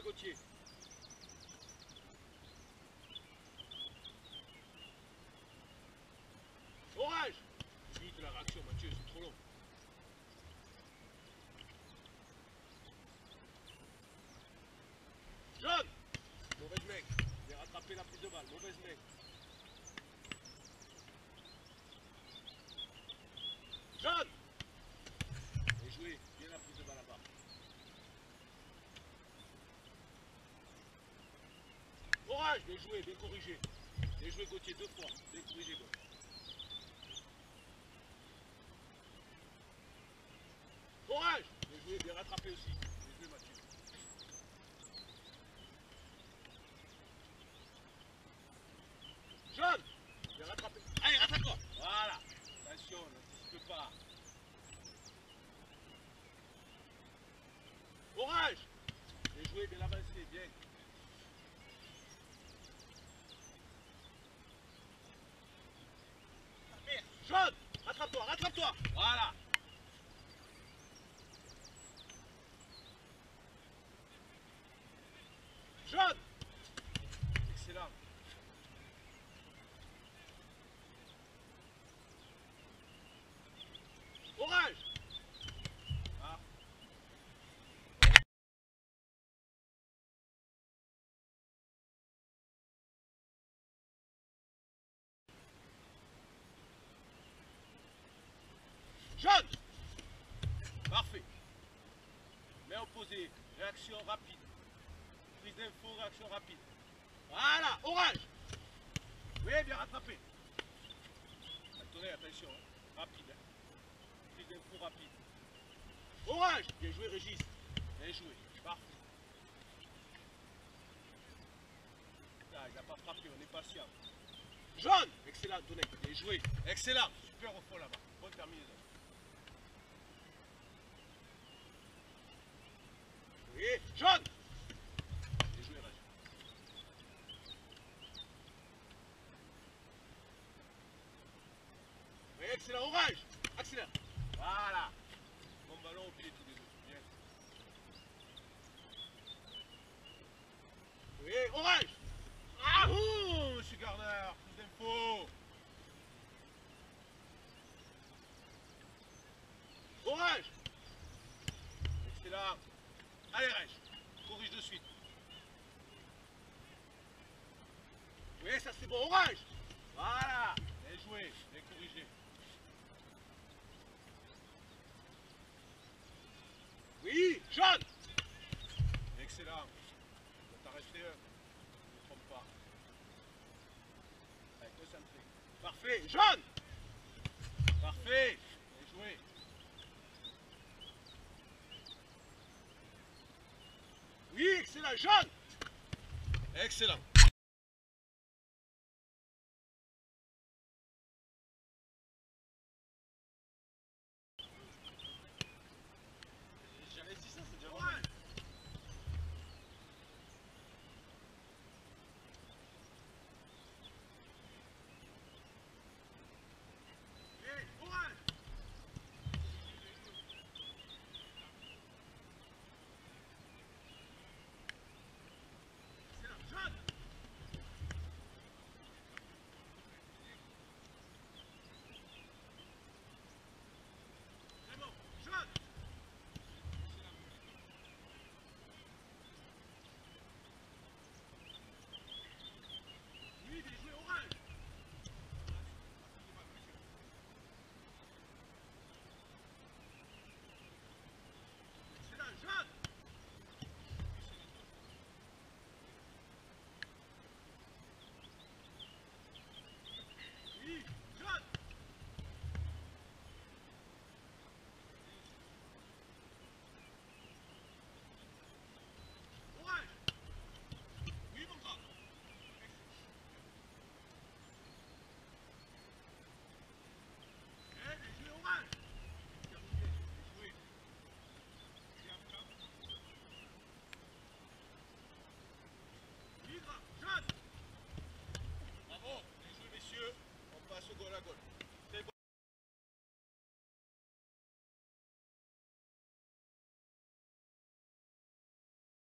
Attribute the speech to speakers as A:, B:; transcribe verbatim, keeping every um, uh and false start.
A: Gauthier. Orage. Vite la réaction, Mathieu, c'est trop long. Jaune. Mauvaise mec. J'ai rattrapé la prise de balle. Mauvaise mec. Jaune. Bien joué. Bien la prise de balle là-bas. Orage. Bien joué. Bien corrigé. Bien joué Gauthier deux fois. Bien corrigé Gauthier. Orage. Bien joué. Bien rattrapé aussi. Bien joué Mathieu. Jaune. Bien rattrapé. Allez, rattrape-toi. Voilà. Attention, n'anticipe pas. Orage. Bien joué, bien avancé, bien. Jaune. Rattrape-toi, rattrape-toi. Voilà. Jaune. Excellent. Orage. Ah. Jaune. Parfait. Main opposée. Réaction rapide. Prise d'info, réaction rapide. Voilà. Orage. Oui, bien rattrapé. Attendez, attention. Hein. Rapide. Hein. Prise d'info rapide. Orage. Bien joué Régis. Bien joué. Parfait. Ah, il n'a pas frappé, on est patient. Jaune. Excellent, Tonnet. Bien joué. Excellent. Super au fond là-bas. Bonne terminaison. Oui. Jaune. Bien joué, Raj. Oui, excellent. Orage. Accélère. Voilà. Bon ballon au pied tous les deux. Bien. Oui, orage. Ah, oh, monsieur Gardner, plus d'infos. Orage. Excellent. Allez, Reg, corrige de suite. Oui, ça c'est bon, orage. Voilà. Bien joué, bien corrigé. Oui, jaune. Excellent. On va t'arrêter un. Ne te trompe pas. Allez, concentré. Parfait, jaune. Parfait. Bien joué. Oui, excellent, jaune. Excellent.